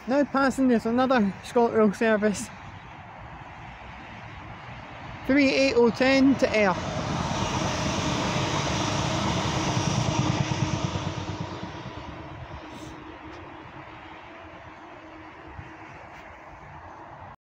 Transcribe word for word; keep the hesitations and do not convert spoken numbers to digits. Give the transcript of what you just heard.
Now passing, there's another ScotRail service, three eight oh ten to Ayr.